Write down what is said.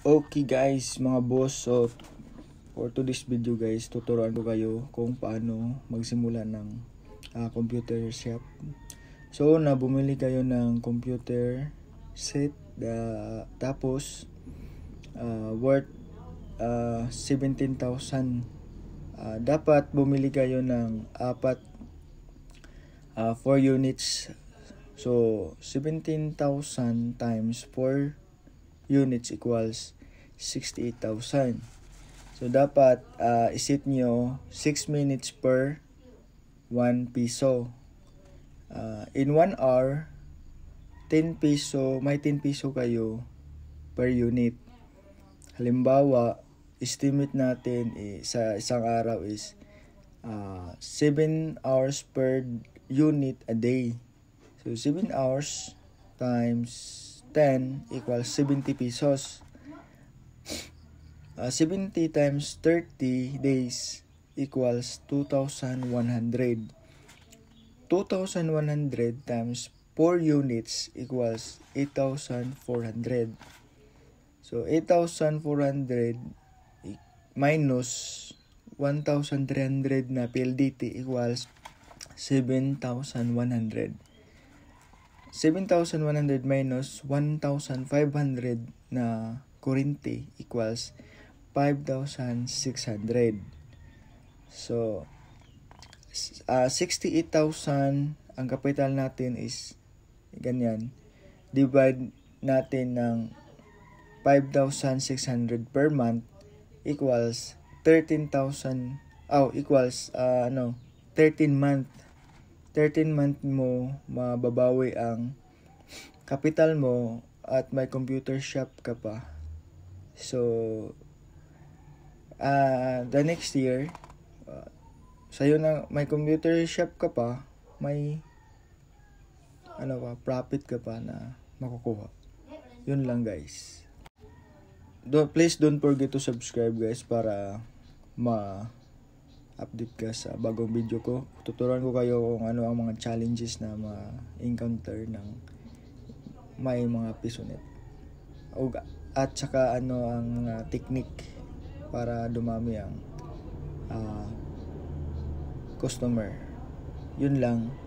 Okay guys, mga boss, so for today's video guys, tuturuan ko kayo kung paano magsimula ng computer shop. So bumili kayo ng computer set, tapos worth 17,000. Dapat bumili kayo ng 4 units. So 17,000 times 4 units equals 68,000. So dapat isit nyo 6 minutes per 1 peso. In 1 hour, 10 peso, may 10 peso kayo per unit. Halimbawa, estimate natin sa isang araw is 7 hours per unit a day. So 7 hours times 10 equals 70 pesos. 70 times 30 days equals 2,100. 2,100 times 4 units equals 8,400. So 8,400 minus 1,300 na PLDT equals 7,100. 7,100 minus 1,500 na kurente equals 5,600. So 68,000 ang capital natin is ganyan. Divide natin ng 5,600 per month equals 13,000 equals 13 month. 13 month mo mababawi ang capital mo at may computer shop ka pa. So the next year sa'yo na may computer shop ka pa, may profit ka pa na makukuha. Yun lang guys. Please don't forget to subscribe guys para update ka sa bagong video ko. Tuturuan ko kayo kung ano ang mga challenges na ma-encounter ng may mga pisonet. At saka ano ang technique para dumami ang customer. Yun lang.